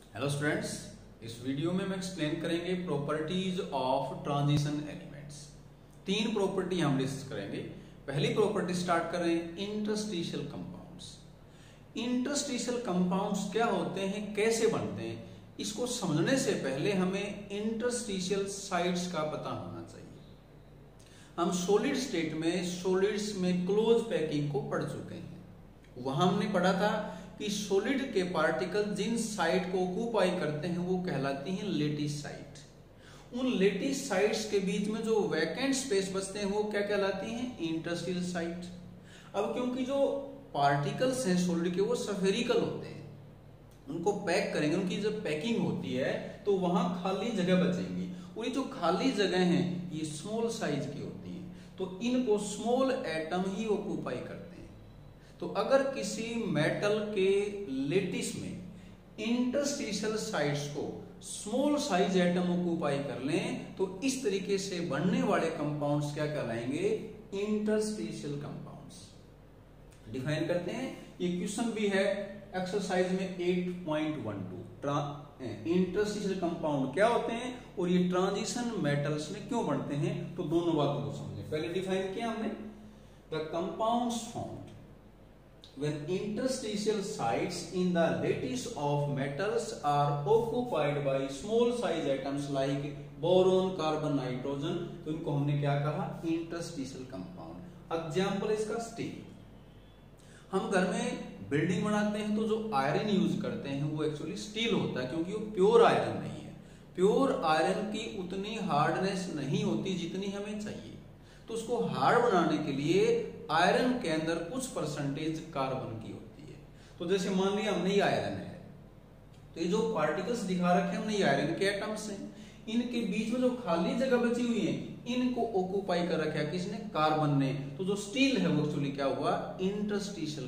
Hello students, इस video में हम एक्सप्लेन करेंगे प्रॉपर्टीज ऑफ ट्रांजिशन एलिमेंट्स। तीन प्रॉपर्टी हम डिस्कस करेंगे। पहली प्रॉपर्टी स्टार्ट कर रहे हैं इंटरस्टिशियल कंपाउंड्स। इंटरस्टिशियल कंपाउंड्स क्या होते हैं, कैसे बनते हैं, इसको समझने से पहले हमें इंटरस्टिशियल साइट्स का पता होना चाहिए। हम सॉलिड स्टेट में सॉलिड्स में क्लोज पैकिंग को पढ़ चुके हैं। वहां हमने पढ़ा था कि सॉलिड के पार्टिकल जिन साइट को ऑक्यूपाई करते हैं वो कहलाती हैं लेटिस साइट। उन लेटिस साइट्स के बीच में जो वैकेंट स्पेस बचते हैं वो क्या कहलाती हैं, इंटरस्टिशियल साइट। अब क्योंकि जो पार्टिकल्स हैं सॉलिड के वो स्फेरिकल होते हैं, उनको पैक करेंगे, उनकी जब पैकिंग होती है तो वहां खाली जगह बचेंगी, और ये जो खाली जगह हैं ये स्मॉल साइज की होती हैं, तो इनको स्मॉल एटम ही ऑक्यूपाई करते हैं। तो अगर किसी मेटल के लेटिस में इंटरस्टिशियल साइट्स को स्मॉल साइज एटम ऑक्यूपाई कर लें तो इस तरीके से बनने वाले कंपाउंड्स क्या कहलाएंगे, इंटरस्टिशियल कंपाउंड्स। डिफाइन करते हैं, ये क्वेश्चन भी है एक्सरसाइज में 8.12। इंटरस्टिशियल कंपाउंड क्या होते हैं और ये ट्रांजिशन मेटल्स में क्यों बनते हैं, तो दोनों बातों को समझें। पहले डिफाइन किया हमने, the compounds formed when interstitial sites in the lattice of metals are occupied by small size atoms like boron, carbon, nitrogen, तो इनको हमने क्या कहा, interstitial compound। एग्जाम्पल इसका स्टील। हम घर में बिल्डिंग बनाते हैं तो जो आयरन यूज करते हैं वो एक्चुअली स्टील होता है, क्योंकि वो प्योर आयरन नहीं है। प्योर आयरन की उतनी हार्डनेस नहीं होती जितनी हमें चाहिए, तो उसको हार्ड बनाने के लिए आयरन के अंदर कुछ परसेंटेज कार्बन की होती है। तो जैसे मान लिया हमने ये आयरन है, तो ये जो पार्टिकल्स दिखा रखे हैं हमने ये आयरन के एटम्स हैं, इनके बीच में जो खाली जगह बची हुई है इनको ऑक्यूपाई कर रखा है किसने, कार्बन ने। तो जो स्टील है वो एक्चुअली क्या हुआ, इंटरस्टिशियल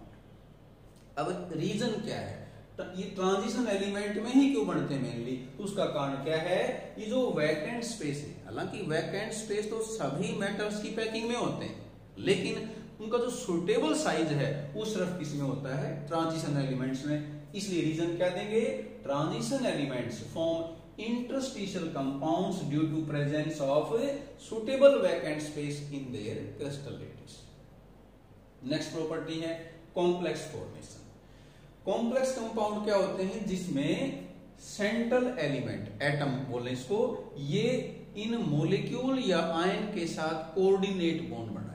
कंपाउंड। अब रीजन क्या है, ये ट्रांजिशन एलिमेंट में ही क्यों बनते हैं मेनली, तो उसका कारण क्या है, ये जो वैकेंट स्पेस है, हालांकि वैकेंट स्पेस तो सभी मेटल्स की पैकिंग में होते हैं, लेकिन उनका जो सुटेबल साइज है वो सिर्फ किसमें होता है, ट्रांजिशन एलिमेंट्स में। इसलिए रीजन क्या देंगे, transition elements form interstitial compounds due to presence of suitable vacant space in their crystal lattice. Next property है कॉम्प्लेक्स फॉर्मेशन। कॉम्प्लेक्स कंपाउंड क्या होते हैं, जिसमें सेंट्रल एलिमेंट, एटम बोले इसको, ये इन मोलिक्यूल या आयन के साथ कोऑर्डिनेट बॉन्ड बनाए।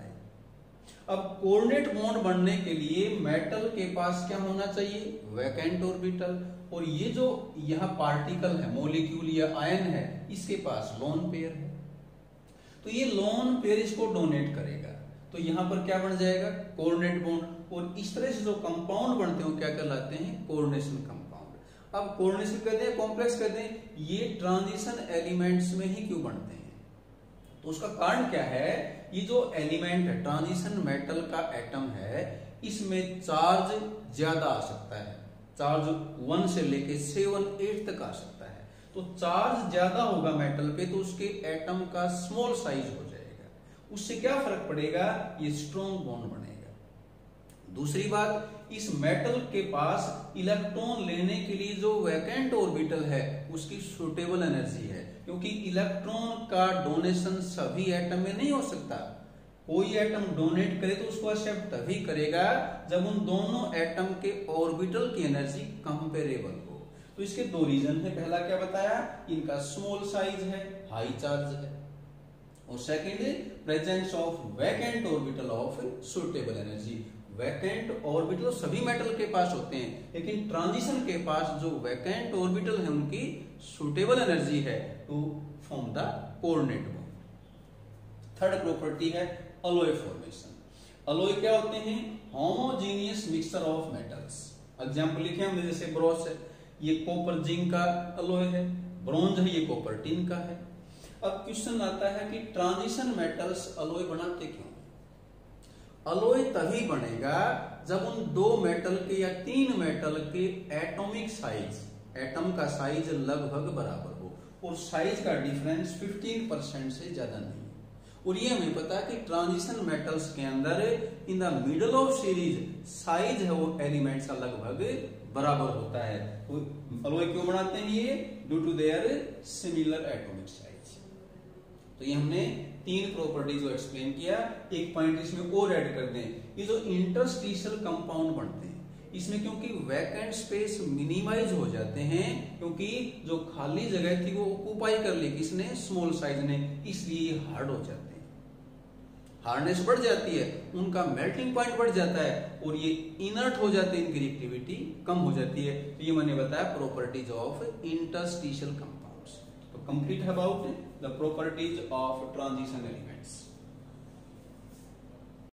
अब कोऑर्डिनेट बॉन्ड बनने के लिए मेटल के पास क्या होना चाहिए, वैकेंट ऑर्बिटल, और ये जो यह पार्टिकल है, मोलिक्यूल या आयन है, इसके पास लोन पेयर है। तो ये लोन पेयर इसको डोनेट करेगा, तो यहां पर क्या बन जाएगा, कोऑर्डिनेट बॉन्ड। और इस तरह से जो कंपाउंड बनते हैं वो क्या कहलाते हैं, कोऑर्डिनेशन कंपाउंड। अब कोऑर्डिनेशन कहते हैं, कॉम्प्लेक्स कहते हैं, ये ट्रांजिशन एलिमेंट्स में ही क्यों बनते हैं, तो उसका कारण क्या है, ये जो एलिमेंट है, ट्रांजिशन मेटल का एटम है, इसमें चार्ज ज्यादा आ सकता है, चार्ज 1 से लेके 7, 8 तक आ सकता है। तो चार्ज ज्यादा होगा मेटल पे तो उसके एटम का स्मॉल साइज हो जाएगा, उससे क्या फर्क पड़ेगा, ये स्ट्रॉन्ग बॉन्ड बनेगा। दूसरी बात, इस मेटल के पास इलेक्ट्रॉन लेने के लिए जो वैकेंट ऑर्बिटल है उसकी सुटेबल एनर्जी है, क्योंकि इलेक्ट्रॉन का डोनेशन सभी एटम में नहीं हो सकता। कोई एटम डोनेट करे तो उसको एक्सेप्ट तभी करेगा जब उन दोनों एटम के ऑर्बिटल की एनर्जी कंपेरेबल हो। तो इसके दो रीजन है, पहला क्या बताया, इनका स्मॉल साइज है, हाई चार्ज है, और second presence of vacant orbital of suitable energy. Vacant orbital सभी मेटल के पास होते हैं, लेकिन ट्रांजिशन के पास जो वैकेंट ऑर्बिटल है उनकी सुटेबल एनर्जी है to form the coordinate bond. Third property है अलॉय फॉर्मेशन। अलॉय क्या होते हैं, homogeneous mixture of metals. Example लिखे हमने, जैसे ब्रोस है, ये कॉपर जिंक का अलॉय है, ब्रोंज है, ये कॉपर टिन का है। अब क्वेश्चन आता है कि ट्रांजिशन मेटल्स अलॉय बनाते क्यों। अलॉय तभी बनेगा जब उन 2 मेटल के या 3 मेटल के एटॉमिक साइज, एटम का साइज लगभग बराबर हो, और साइज का डिफरेंस 15% से ज्यादा नहीं। और ये हमें पता है कि ट्रांजिशन मेटल्स के अंदर in the middle of series size है वो एलिमेंट्स का लगभग बराबर होता है। तो अलॉय क्यों बनाते हैं ये? Due to their similar atomic size. तो ये हमने 3 प्रॉपर्टी जो एक्सप्लेन किया। एक पॉइंट इसमें और ऐड कर दें, ये जो इंटरस्टिशियल कंपाउंड बनते हैं इसमें क्योंकि वैकेंट स्पेस मिनिमाइज हो जाते हैं, क्योंकि जो खाली जगह थी वो ऑक्यूपाई कर ली किसने? स्मॉल साइज ने, इसलिए हार्ड हो जाते हैं, हार्डनेस बढ़ जाती है, उनका मेल्टिंग पॉइंट बढ़ जाता है और ये इनर्ट हो जाते हैं, इनकी रिएक्टिविटी कम हो जाती है। तो ये मैंने बताया प्रॉपर्टीज ऑफ इंटरस्टिशियल कंपाउंड्स। तो complete about the properties of transition elements.